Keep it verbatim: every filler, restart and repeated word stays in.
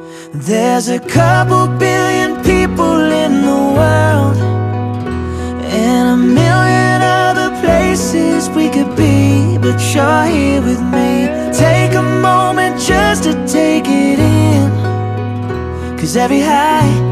There's a couple billion people in the world, and a million other places we could be, but you're here with me. Take a moment just to take it in, 'cause every high